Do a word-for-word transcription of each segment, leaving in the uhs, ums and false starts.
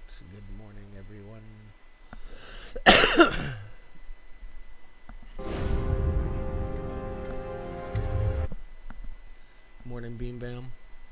Good morning, everyone. Morning, Beam Bam.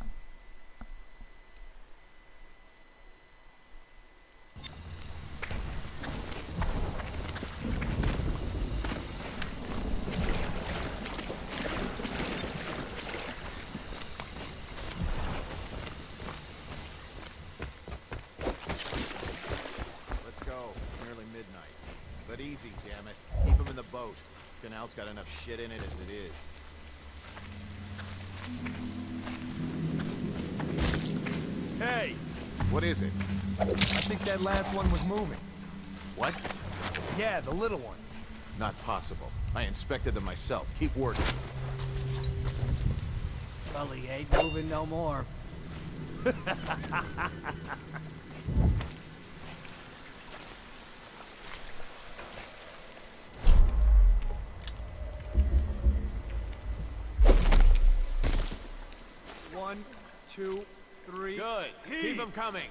Easy, damn it. Keep him in the boat. Canal's got enough shit in it as it is. Hey! What is it? I think that last one was moving. What? Yeah, the little one. Not possible. I inspected them myself. Keep working. Well, he ain't moving no more. One, two, three. Good. Heave. Keep them coming.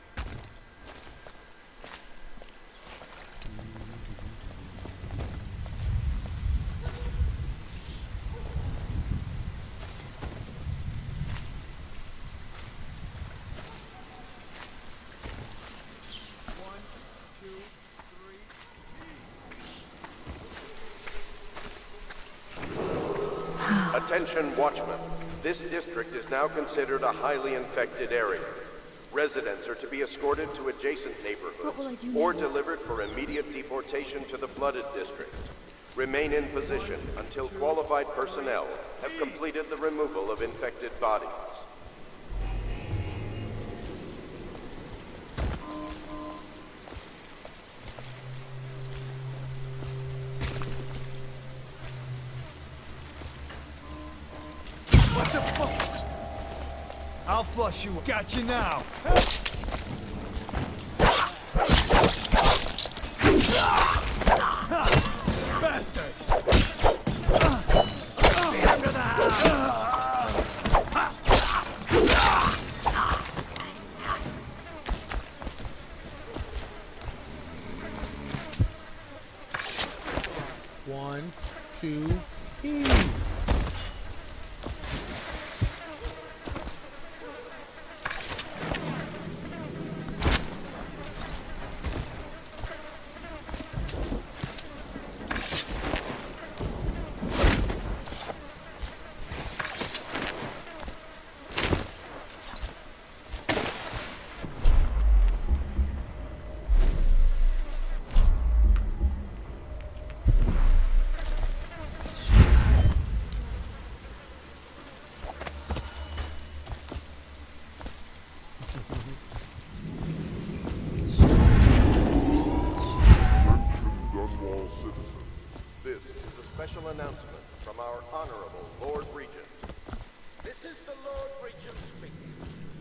One, two, three. Attention, Watchmen. This district is now considered a highly infected area. Residents are to be escorted to adjacent neighborhoods or delivered for immediate deportation to the flooded district. Remain in position until qualified personnel have completed the removal of infected bodies. I'll flush you. Got you now. Bastard! Under the house. One, two, heave. Special announcement from our Honorable Lord Regent. This is the Lord Regent speaking.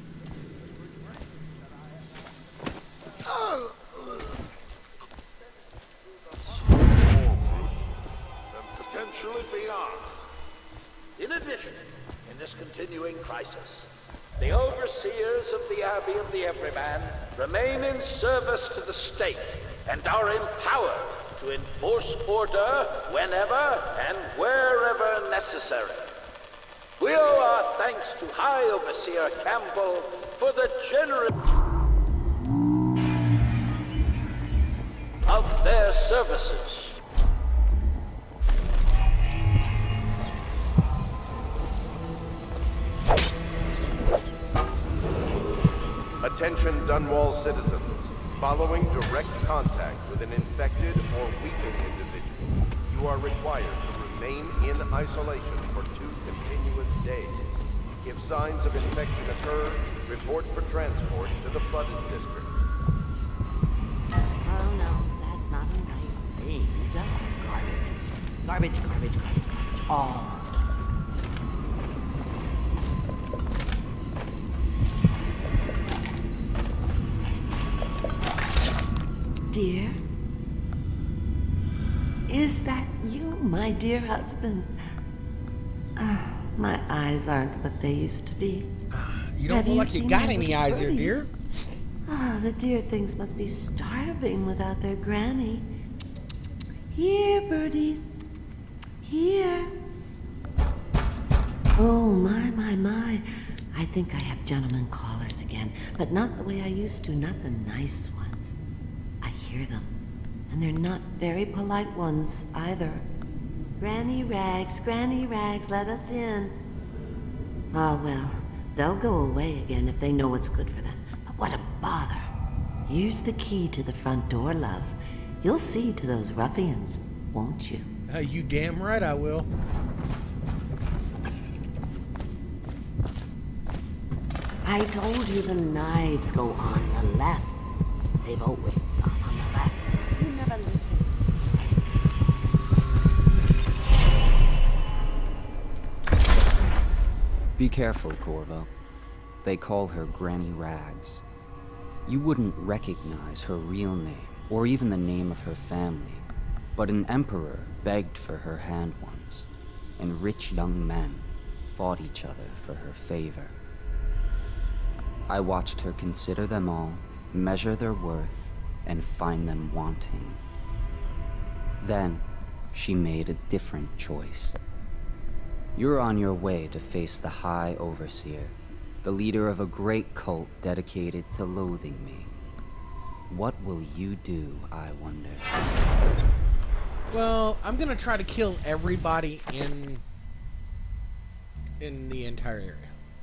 And potentially beyond. In addition, in this continuing crisis, the overseers of the Abbey of the Everyman remain in service to the state and are empowered to enforce order whenever and wherever necessary. We owe our thanks to High Overseer Campbell for the generous of their services. Attention Dunwall citizens. Following direct contact with an infected or weakened individual, you are required to remain in isolation for two continuous days. If signs of infection occur, report for transport to the flooded district. Oh no, that's not a nice thing. Just garbage. Garbage, garbage, garbage, garbage. All. Dear? Is that you, my dear husband? Uh, my eyes aren't what they used to be. You don't Have look you like you seen got my any little eyes there, birdies? dear. Ah, the dear things must be starving without their granny. Here, birdies. Here. Oh, my, my, my. I think I have gentlemen callers again, but not the way I used to, not the nice ones. I hear them, and they're not very polite ones either. Granny Rags, Granny Rags, let us in. Ah, well, they'll go away again if they know what's good for them. But what a bother. Here's the key to the front door, love. You'll see to those ruffians, won't you? Uh, you damn right I will. I told you the knives go on the left. They've always gone on the left. You never listen. Be careful, Corvo. They call her Granny Rags. You wouldn't recognize her real name, or even the name of her family. But an emperor begged for her hand once, and rich young men fought each other for her favor. I watched her consider them all, measure their worth, and find them wanting. Then, she made a different choice. You're on your way to face the High Overseer, the leader of a great cult dedicated to loathing me. What will you do, I wonder? Well, I'm gonna try to kill everybody in in the entire area.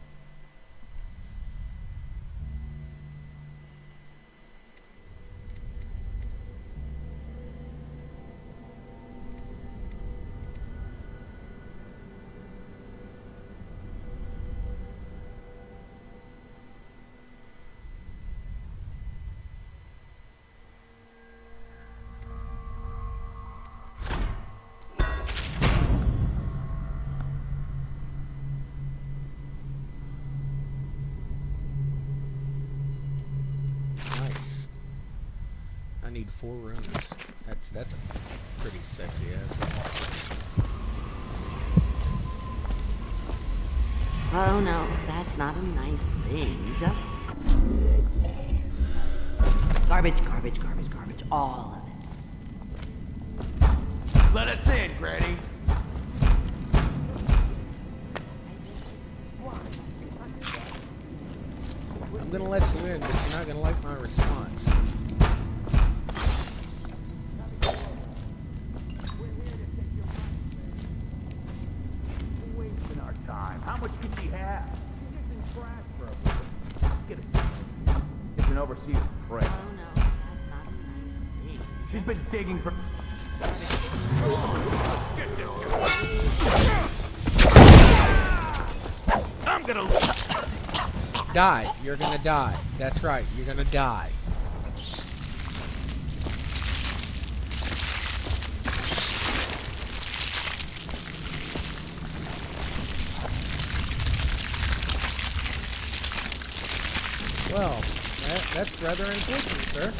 I need four rooms. That's that's a pretty sexy ass. Oh no, that's not a nice thing. Just garbage, garbage, garbage, garbage. All of it. Let us in, Granny. I'm gonna let you in, but you're not gonna like my response. How much can she have? She's in trash for a Get it. It's an overseer's prey. Oh no, that's not a nice thing. She's been digging for... Get this guy. I'm gonna... Die. You're gonna die. That's right. You're gonna die. Well, that, that's rather unfortunate, sir.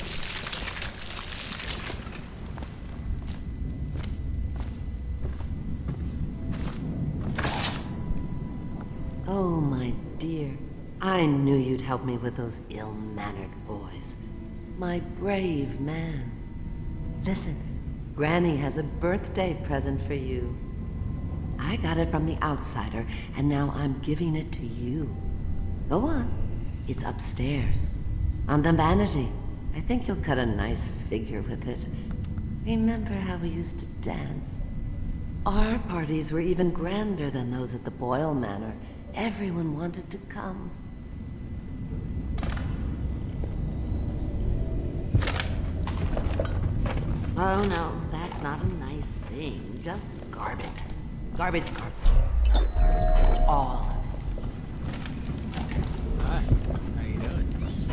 Oh, my dear. I knew you'd help me with those ill-mannered boys. My brave man. Listen, Granny has a birthday present for you. I got it from the outsider, and now I'm giving it to you. Go on. It's upstairs. On the vanity. I think you'll cut a nice figure with it. Remember how we used to dance? Our parties were even grander than those at the Boyle Manor. Everyone wanted to come. Oh no, that's not a nice thing. Just garbage. Garbage, garbage. Garbage. All of it. Hi. How you doing?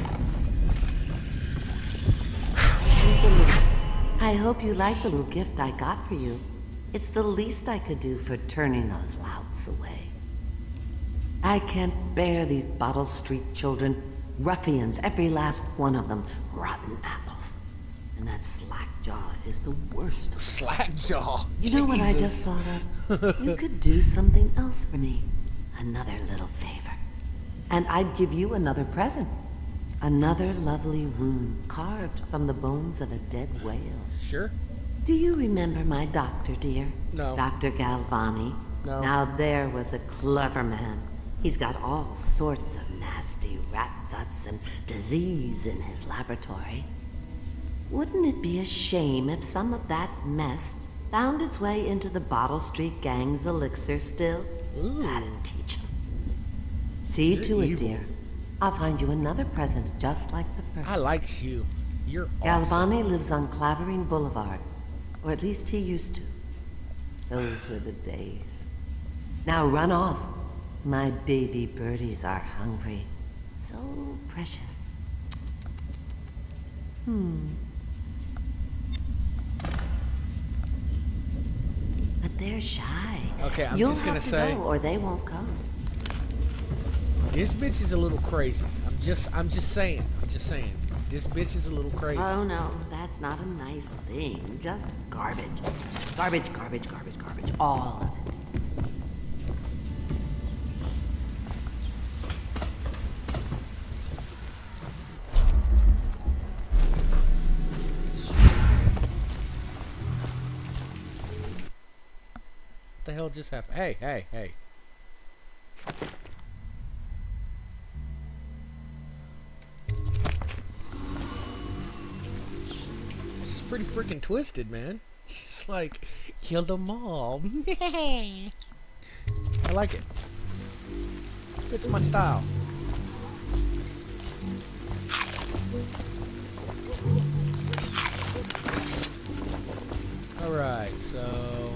I hope you like the little gift I got for you. It's the least I could do for turning those louts away. I can't bear these Bottle Street children. Ruffians, every last one of them. Rotten apples. And that Slackjaw is the worst. Slackjaw. You know what I just thought of? You could do something else for me. Another little favor. And I'd give you another present. Another lovely rune carved from the bones of a dead whale. Sure. Do you remember my doctor, dear? No. Doctor Galvani? No. Now there was a clever man. He's got all sorts of nasty rat guts and disease in his laboratory. Wouldn't it be a shame if some of that mess found its way into the Bottle Street Gang's elixir still? Ooh. That'd teach him. See You're to it, evil. dear. I'll find you another present just like the first. I like you. You're awesome. Galvani lives on Clavering Boulevard. Or at least he used to. Those were the days. Now run off. My baby birdies are hungry. So precious. Hmm. But they're shy. Okay, I'm You'll just gonna have to say- go or they won't come. This bitch is a little crazy. I'm just, I'm just saying. I'm just saying. This bitch is a little crazy. Oh no, that's not a nice thing. Just garbage. Garbage, garbage, garbage, garbage. All of it. What the hell just happened? Hey, hey, hey. This is pretty freaking twisted, man. She's like, kill them all. I like it. Fits my style. Alright, so...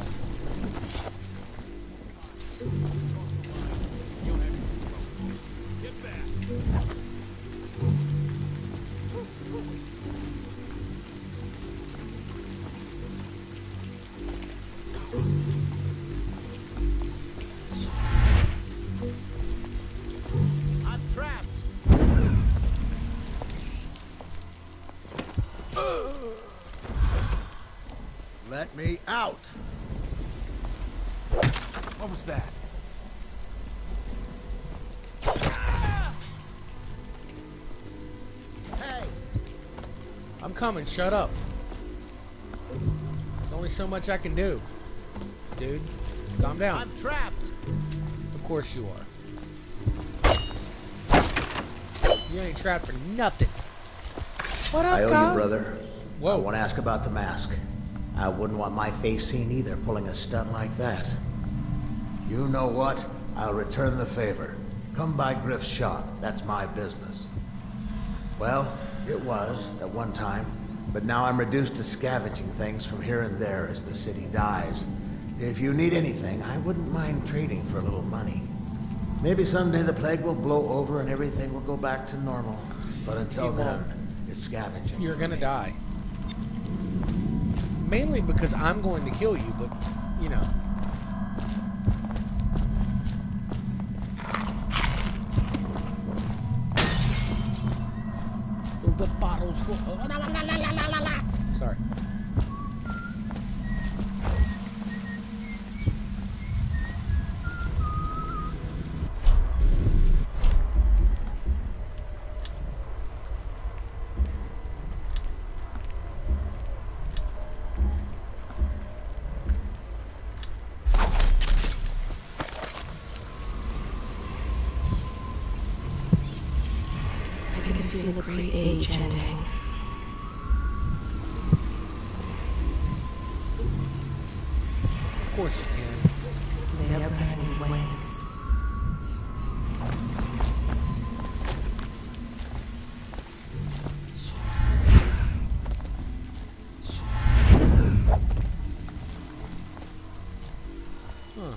I'm trapped. Let me out. What was that? Hey, I'm coming, shut up. There's only so much I can do. Dude, calm down. I'm trapped. Of course you are. You ain't trapped for nothing. What up, I owe Kyle? you, brother. Whoa. I want to ask about the mask. I wouldn't want my face seen either, pulling a stunt like that. You know what? I'll return the favor. Come by Griff's shop. That's my business. Well, it was, at one time. But now I'm reduced to scavenging things from here and there as the city dies. If you need anything, I wouldn't mind trading for a little money. Maybe someday the plague will blow over and everything will go back to normal. But until It then, won't. it's scavenging. You're gonna die. Mainly because I'm going to kill you, but, you know. Fill the bottles full of... Sorry. I can feel a great age ending. Of course you can. They are burning ways. Huh.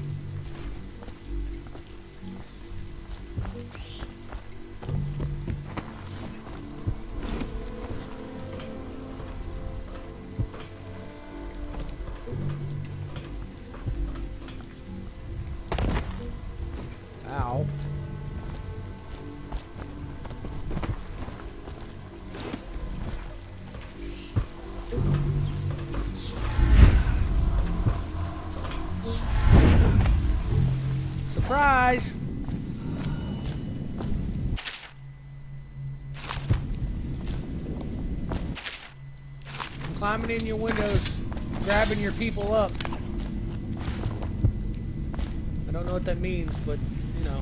Ow. Surprise! climbing in your windows, grabbing your people up. I don't know what that means, but, you know.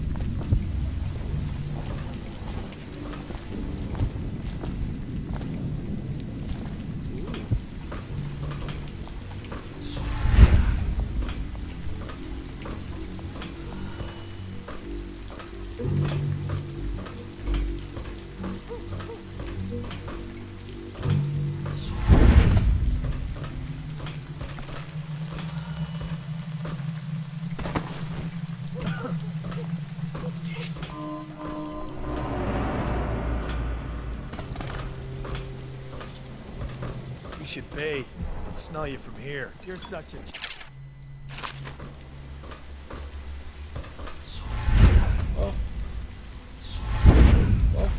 You should bathe. I can smell you from here. You're such a... Oh. Oh.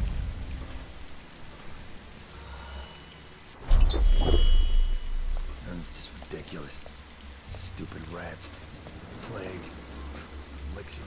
That's just ridiculous. Stupid rats. Plague. Elixir.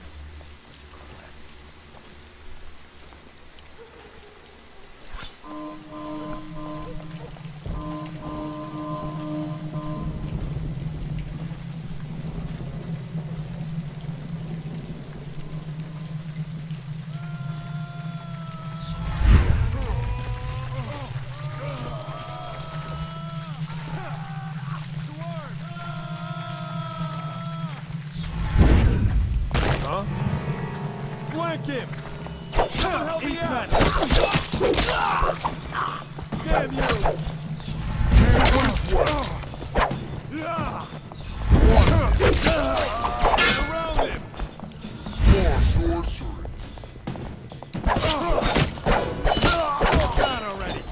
Flank him! Help me out! Damn you! Around him! More sorcery! Gone already!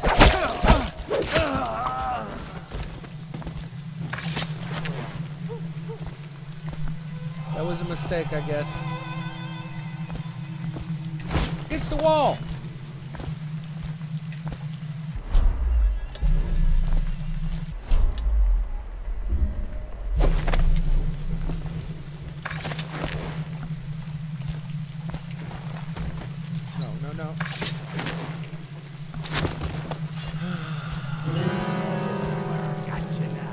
That was a mistake, I guess. It's the wall! No, no, no. Gotcha now.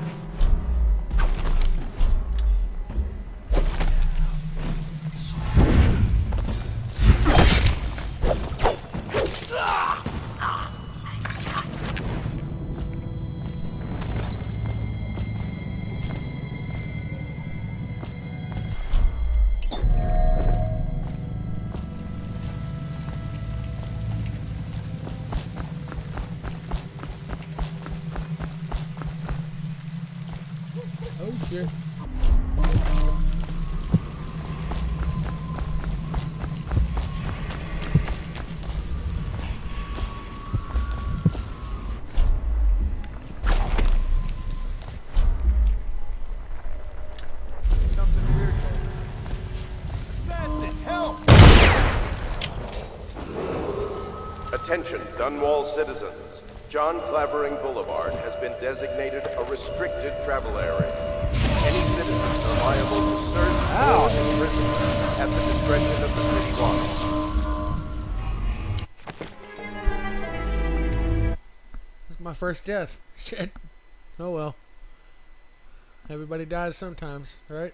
Oh shit. Something weird. Assassin, help! Attention, Dunwall citizens. John Clavering Boulevard has been designated a restricted travel area. Any citizens are liable to search or imprisonment at the discretion of the city watch. This is my first death. Shit. Oh well. Everybody dies sometimes, right?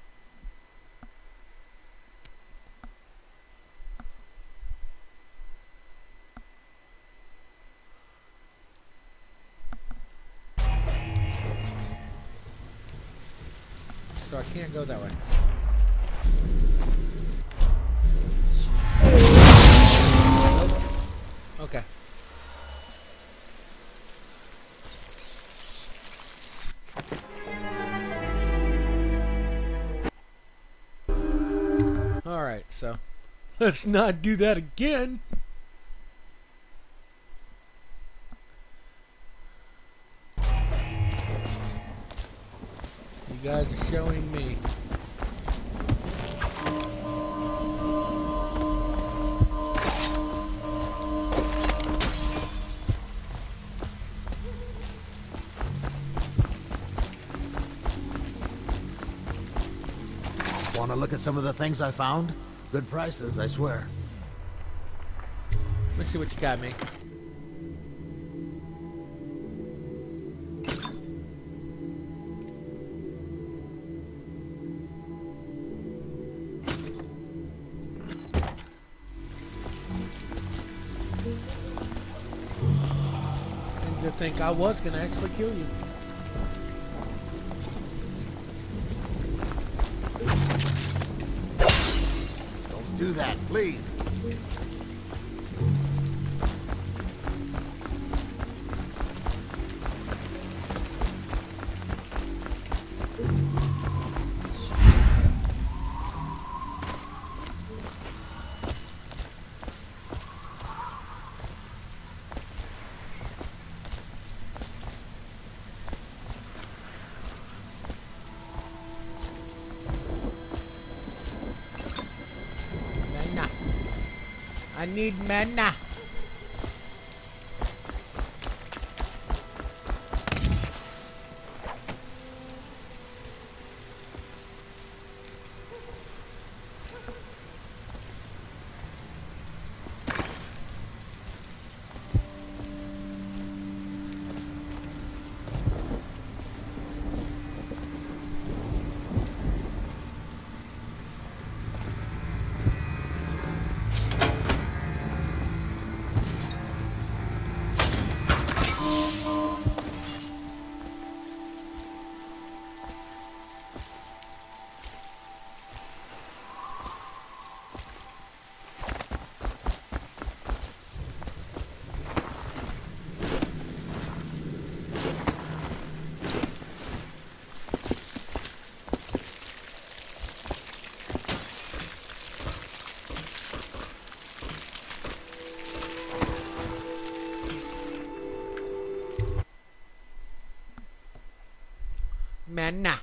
So I can't go that way. Okay. Alright, so let's not do that again. You guys are showing me. Want to look at some of the things I found? Good prices, I swear. Let's see what you got me. think I was gonna actually kill you. Don't do that, please. I need mana. Mana.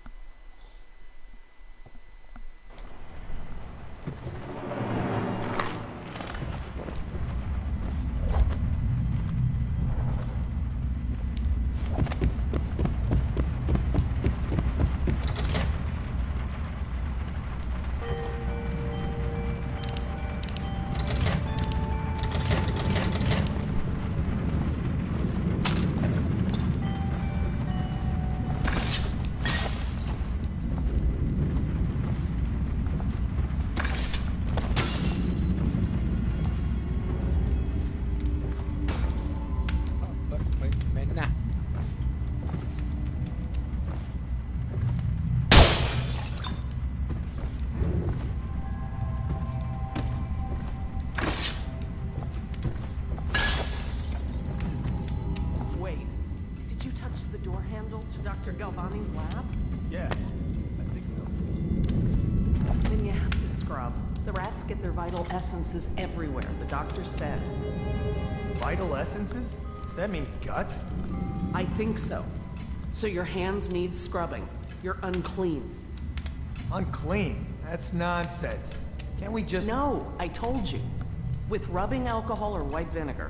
Doctor Galvani's lab? Yeah, I think so. Then you have to scrub. The rats get their vital essences everywhere, the doctor said. Vital essences? Does that mean guts? I think so. So your hands need scrubbing. You're unclean. Unclean? That's nonsense. Can't we just... No, I told you. With rubbing alcohol or white vinegar.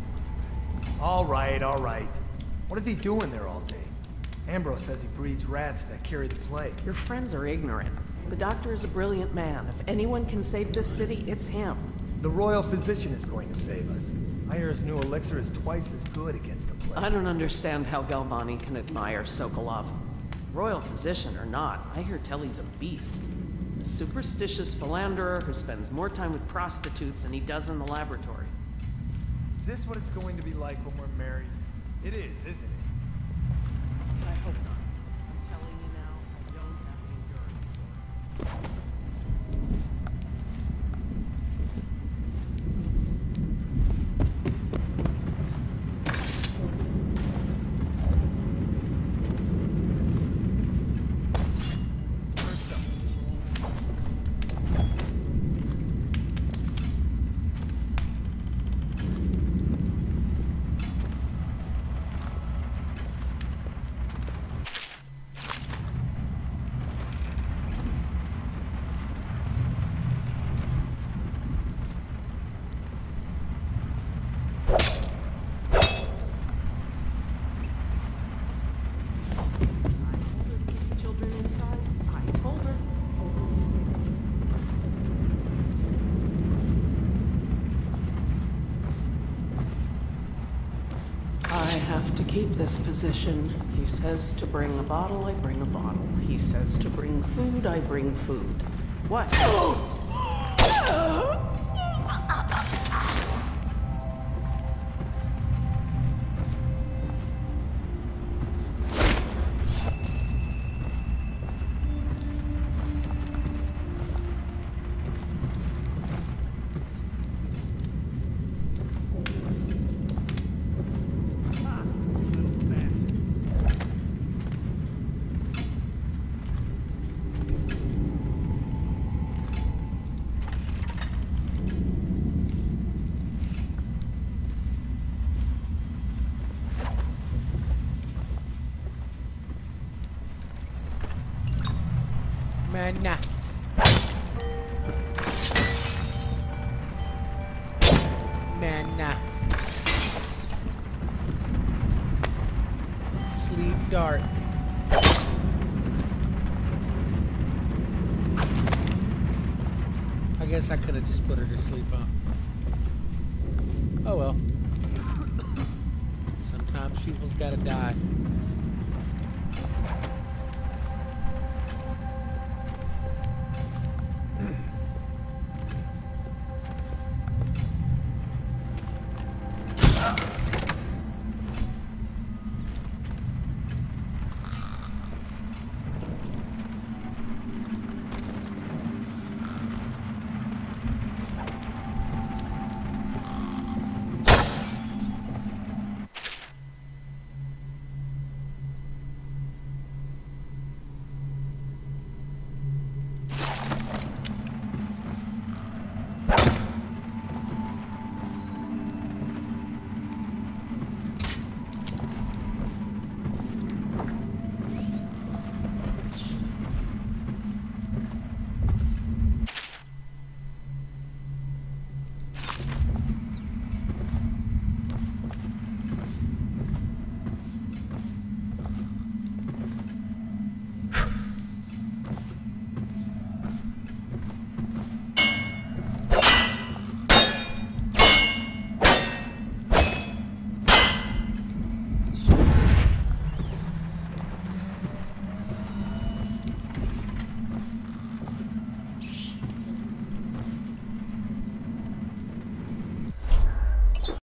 All right, all right. What is he doing there all day? Ambrose says he breeds rats that carry the plague. Your friends are ignorant. The doctor is a brilliant man. If anyone can save this city, it's him. The royal physician is going to save us. I hear his new elixir is twice as good against the plague. I don't understand how Galvani can admire Sokolov. Royal physician or not, I hear Telly's a beast. A superstitious philanderer who spends more time with prostitutes than he does in the laboratory. Is this what it's going to be like when we're married? It is, isn't it? I hope not. I'm telling you now, I don't have the endurance for it. Keep this position. He says to bring a bottle, I bring a bottle. He says to bring food, I bring food. What? Mana. Mana. Sleep dart. I guess I could have just put her to sleep, huh? Oh well. Sometimes people's gotta die.